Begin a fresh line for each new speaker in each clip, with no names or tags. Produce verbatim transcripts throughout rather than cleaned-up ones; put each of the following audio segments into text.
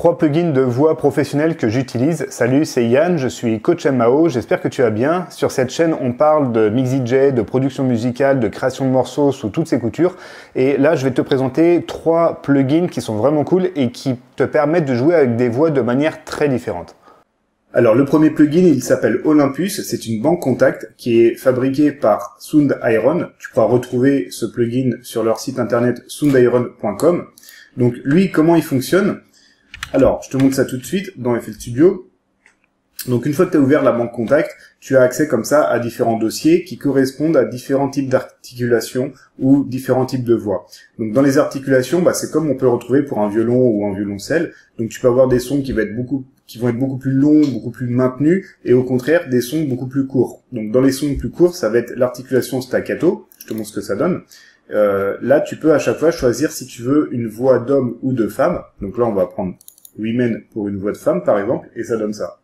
Trois plugins de voix professionnelle que j'utilise. Salut, c'est Yann, je suis coach M A O, j'espère que tu vas bien. Sur cette chaîne, on parle de mix D J, de production musicale, de création de morceaux sous toutes ses coutures. Et là, je vais te présenter trois plugins qui sont vraiment cool et qui te permettent de jouer avec des voix de manière très différente. Alors, le premier plugin, il s'appelle Olympus. C'est une banque contact qui est fabriquée par SoundIron. Tu pourras retrouver ce plugin sur leur site internet sound iron point com. Donc, lui, comment il fonctionne? Alors, je te montre ça tout de suite dans F L Studio. Donc, une fois que tu as ouvert la banque contact, tu as accès comme ça à différents dossiers qui correspondent à différents types d'articulations ou différents types de voix. Donc, dans les articulations, bah, c'est comme on peut le retrouver pour un violon ou un violoncelle. Donc, tu peux avoir des sons qui vont être beaucoup, qui vont être beaucoup plus longs, beaucoup plus maintenus, et au contraire, des sons beaucoup plus courts. Donc, dans les sons plus courts, ça va être l'articulation staccato. Je te montre ce que ça donne. Euh, là, tu peux à chaque fois choisir si tu veux une voix d'homme ou de femme. Donc là, on va prendre Women pour une voix de femme, par exemple, et ça donne ça.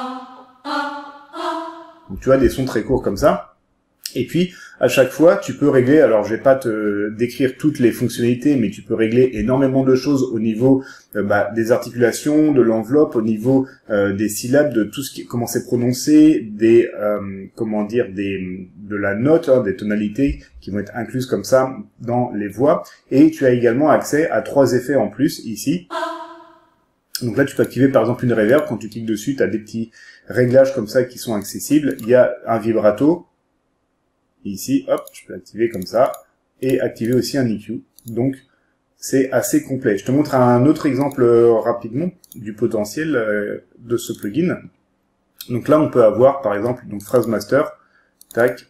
Donc tu as des sons très courts comme ça. Et puis, à chaque fois, tu peux régler, alors je vais pas te décrire toutes les fonctionnalités, mais tu peux régler énormément de choses au niveau euh, bah, des articulations, de l'enveloppe, au niveau euh, des syllabes, de tout ce qui, comment c'est prononcé, des, euh, comment dire, des, de la note, hein, des tonalités qui vont être incluses comme ça dans les voix. Et tu as également accès à trois effets en plus ici. Donc là, tu peux activer par exemple une reverb. Quand tu cliques dessus, tu as des petits réglages comme ça qui sont accessibles. Il y a un vibrato. Ici, hop, je peux l'activer comme ça. Et activer aussi un E Q. Donc, c'est assez complet. Je te montre un autre exemple euh, rapidement du potentiel euh, de ce plugin. Donc là, on peut avoir par exemple donc Phrase Master. Tac.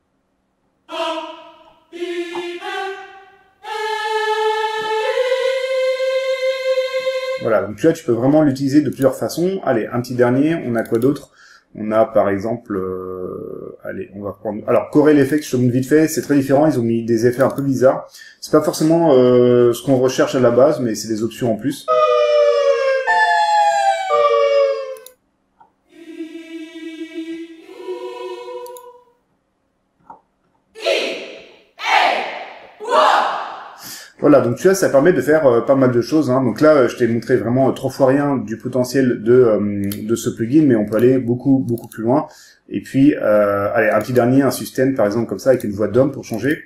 Voilà, donc tu vois, tu peux vraiment l'utiliser de plusieurs façons. Allez, un petit dernier, on a quoi d'autre? On a par exemple, euh, allez, on va prendre... Alors, Corel Effect, je te montre vite fait, c'est très différent, ils ont mis des effets un peu bizarres. C'est pas forcément euh, ce qu'on recherche à la base, mais c'est des options en plus. Voilà, donc tu vois, ça permet de faire euh, pas mal de choses. Hein. Donc là, euh, je t'ai montré vraiment euh, trois fois rien du potentiel de euh, de ce plugin, mais on peut aller beaucoup beaucoup plus loin. Et puis, euh, allez, un petit dernier, un sustain par exemple comme ça avec une voix d'homme pour changer.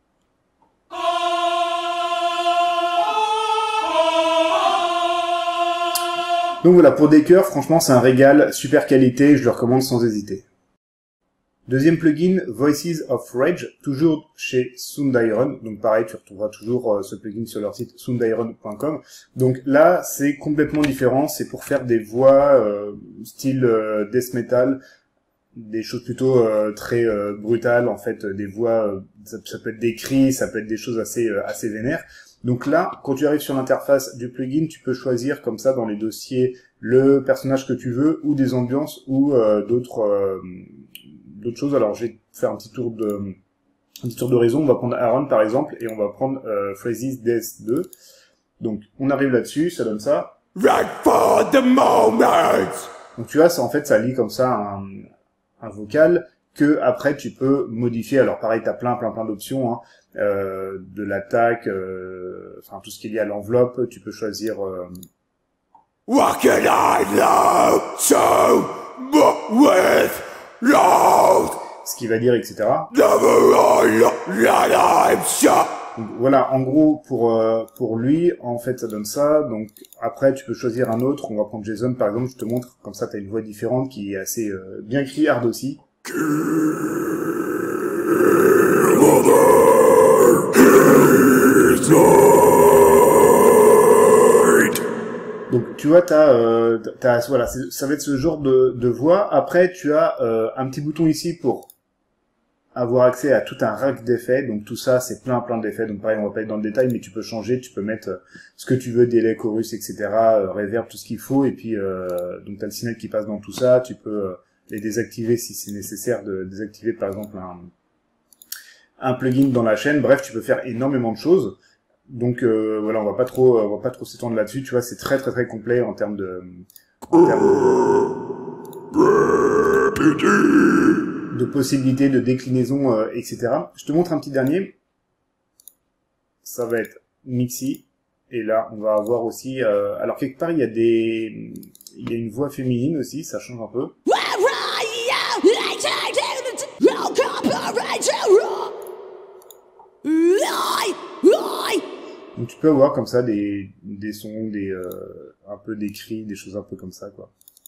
Donc voilà, pour des chœurs, franchement, c'est un régal, super qualité, je le recommande sans hésiter. Deuxième plugin, Voices of Rage, toujours chez SoundIron. Donc pareil, tu retrouveras toujours euh, ce plugin sur leur site sound iron point com. Donc là, c'est complètement différent. C'est pour faire des voix euh, style euh, death metal, des choses plutôt euh, très euh, brutales en fait, des voix. Euh, ça, ça peut être des cris, ça peut être des choses assez euh, assez vénères. Donc là, quand tu arrives sur l'interface du plugin, tu peux choisir comme ça dans les dossiers le personnage que tu veux ou des ambiances ou euh, d'autres euh, d'autres choses. Alors, je vais faire un petit tour de, un petit tour de raison. On va prendre Aaron, par exemple, et on va prendre, euh, Phrases Death deux. Donc, on arrive là-dessus, ça donne ça. Right for the moment! Donc, tu vois, ça, en fait, ça lit comme ça un, un vocal que, après, tu peux modifier. Alors, pareil, t'as plein, plein, plein d'options, hein. Euh, de l'attaque, euh, enfin, tout ce qui est lié à l'enveloppe. Tu peux choisir, euh... What can I love so with ce qu'il va dire, et cetera. Donc, voilà, en gros, pour euh, pour lui, en fait, ça donne ça. Donc, après, tu peux choisir un autre. On va prendre Jason, par exemple. Je te montre, comme ça, tu as une voix différente qui est assez euh, bien criarde aussi. Donc tu vois, t'as, euh, t'as, voilà, ça va être ce genre de, de voix. Après, tu as euh, un petit bouton ici pour avoir accès à tout un rack d'effets. Donc tout ça, c'est plein, plein d'effets. Donc pareil, on va pas être dans le détail, mais tu peux changer, tu peux mettre euh, ce que tu veux, délai, chorus, et cetera, euh, reverb, tout ce qu'il faut. Et puis, euh, donc t'as le signal qui passe dans tout ça. Tu peux euh, les désactiver si c'est nécessaire de désactiver, par exemple, un, un plugin dans la chaîne. Bref, tu peux faire énormément de choses. Donc euh, voilà, on va pas trop, on va pas trop s'étendre là-dessus. Tu vois, c'est très très très complet en termes de, en termes de, de possibilités, de déclinaison, euh, et cetera. Je te montre un petit dernier. Ça va être Mixi Et là, on va avoir aussi... Euh, alors, quelque part, il y a des... Il y a une voix féminine aussi, ça change un peu. Donc tu peux avoir comme ça des, des sons, des, euh, un peu des cris, des choses un peu comme ça, quoi.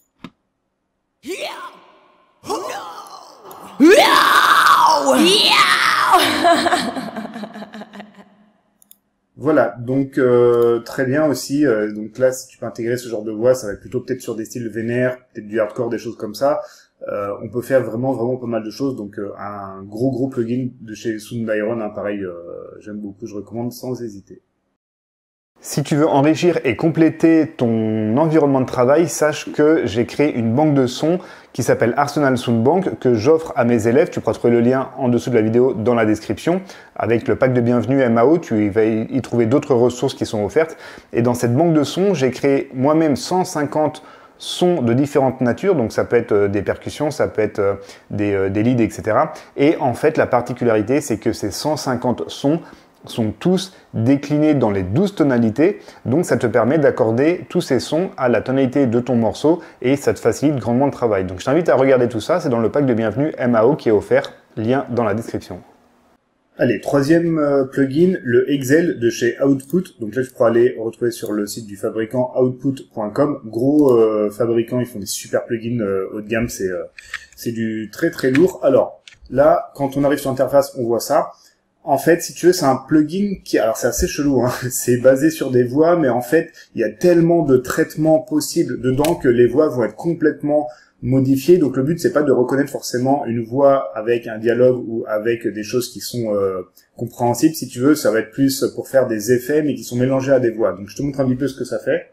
Voilà, donc euh, très bien aussi. Euh, donc là, si tu peux intégrer ce genre de voix, ça va être plutôt peut-être sur des styles vénères, peut-être du hardcore, des choses comme ça. Euh, on peut faire vraiment vraiment pas mal de choses. Donc euh, un gros gros plugin de chez Sound Iron, hein, pareil, euh, j'aime beaucoup, je recommande sans hésiter. Si tu veux enrichir et compléter ton environnement de travail, sache que j'ai créé une banque de sons qui s'appelle Arsenal Sound Bank que j'offre à mes élèves. Tu pourras trouver le lien en dessous de la vidéo dans la description. Avec le pack de bienvenue M A O, tu vas y trouver d'autres ressources qui sont offertes. Et dans cette banque de sons, j'ai créé moi-même cent cinquante sons de différentes natures. Donc ça peut être des percussions, ça peut être des, des leads, et cetera. Et en fait, la particularité, c'est que ces cent cinquante sons sont tous déclinés dans les douze tonalités, donc ça te permet d'accorder tous ces sons à la tonalité de ton morceau et ça te facilite grandement le travail. Donc je t'invite à regarder tout ça, c'est dans le pack de bienvenue M A O qui est offert, lien dans la description. Allez, troisième euh, plugin, le Excel de chez Output. Donc là, je pourrais aller retrouver sur le site du fabricant output point com. Gros euh, fabricant, ils font des super plugins euh, haut de gamme, c'est euh, c'est du très très lourd. Alors là, quand on arrive sur l'interface, on voit ça. En fait, si tu veux, c'est un plugin qui, alors c'est assez chelou, hein. C'est basé sur des voix, mais en fait, il y a tellement de traitements possibles dedans que les voix vont être complètement modifiées. Donc le but, c'est pas de reconnaître forcément une voix avec un dialogue ou avec des choses qui sont euh, compréhensibles. Si tu veux, ça va être plus pour faire des effets, mais qui sont mélangés à des voix. Donc je te montre un petit peu ce que ça fait.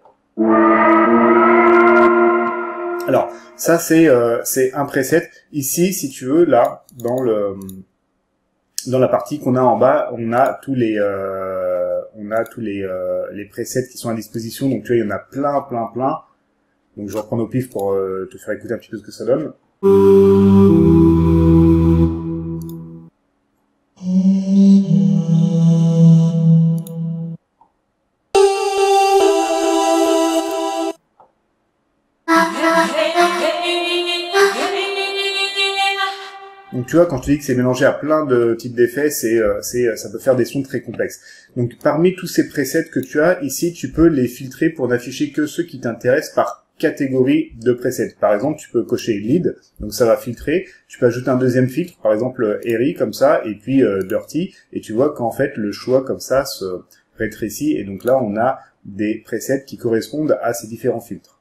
Alors, ça c'est euh, c'est un preset. Ici, si tu veux, là, dans le dans la partie qu'on a en bas, on a tous les euh, on a tous les euh, les presets qui sont à disposition. Donc tu vois, il y en a plein plein plein. Donc je vais reprendre au pif pour euh, te faire écouter un petit peu ce que ça donne. Donc tu vois, quand je te dis que c'est mélangé à plein de types d'effets, c'est, euh, c'est, ça peut faire des sons très complexes. Donc parmi tous ces presets que tu as, ici tu peux les filtrer pour n'afficher que ceux qui t'intéressent par catégorie de presets. Par exemple, tu peux cocher lead, donc ça va filtrer. Tu peux ajouter un deuxième filtre, par exemple airy comme ça, et puis euh, dirty, et tu vois qu'en fait le choix comme ça se rétrécit, et donc là on a des presets qui correspondent à ces différents filtres.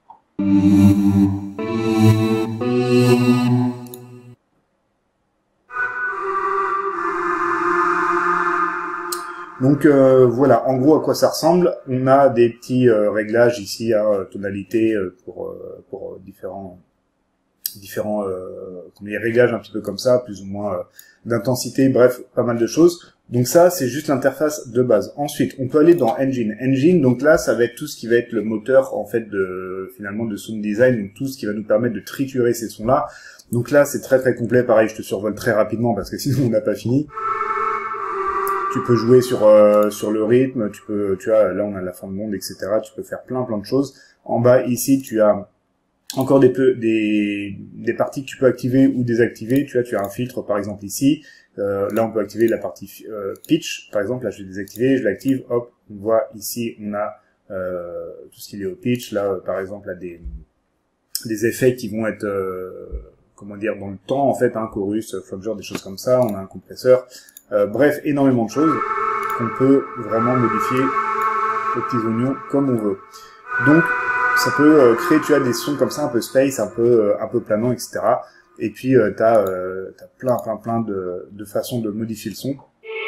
Donc euh, voilà, en gros à quoi ça ressemble. On a des petits euh, réglages ici à hein, tonalité euh, pour euh, pour différents différents euh, les réglages un petit peu comme ça, plus ou moins euh, d'intensité, bref, pas mal de choses. Donc ça, c'est juste l'interface de base. Ensuite, on peut aller dans Engine. Engine, donc là, ça va être tout ce qui va être le moteur en fait de finalement de sound design, donc tout ce qui va nous permettre de triturer ces sons-là. Donc là, c'est très très complet. Pareil, je te survole très rapidement parce que sinon on n'a pas fini. Tu peux jouer sur euh, sur le rythme, tu peux, tu vois, là on a la fin de monde, et cetera. Tu peux faire plein plein de choses. En bas ici, tu as encore des peu des des parties que tu peux activer ou désactiver. Tu vois, tu as un filtre par exemple ici. Euh, là, on peut activer la partie euh, pitch, par exemple. Là, je vais désactiver, je l'active. Hop, on voit ici, on a euh, tout ce qui est au pitch. Là, euh, par exemple, là des des effets qui vont être euh, comment dire dans le temps en fait, hein, chorus, flopger, des choses comme ça. On a un compresseur. Euh, bref, énormément de choses qu'on peut vraiment modifier aux petits oignons comme on veut. Donc, ça peut euh, créer, tu as des sons comme ça, un peu space, un peu euh, un peu planant, et cetera. Et puis, euh, tu as euh, plein, plein, plein de, de façons de modifier le son.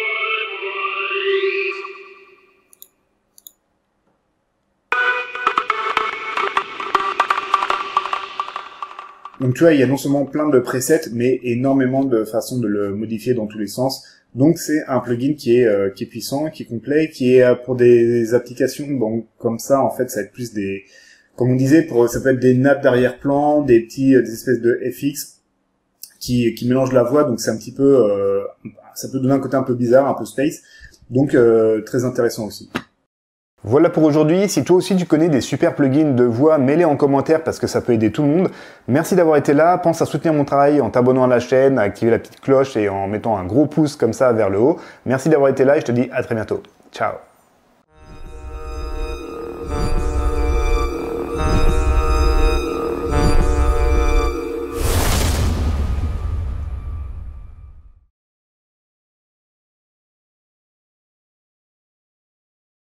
Donc, tu vois, il y a non seulement plein de presets, mais énormément de façons de le modifier dans tous les sens. Donc c'est un plugin qui est euh, qui est puissant, qui est complet, qui est euh, pour des applications bon comme ça en fait ça va être plus des comme on disait pour ça peut être des nappes d'arrière-plan, des petits des espèces de F X qui qui mélangent la voix donc c'est un petit peu euh, ça peut donner un côté un peu bizarre, un peu space. Donc euh, très intéressant aussi. Voilà pour aujourd'hui. Si toi aussi tu connais des super plugins de voix, mets-les en commentaire parce que ça peut aider tout le monde. Merci d'avoir été là. Pense à soutenir mon travail en t'abonnant à la chaîne, à activer la petite cloche et en mettant un gros pouce comme ça vers le haut. Merci d'avoir été là et je te dis à très bientôt. Ciao.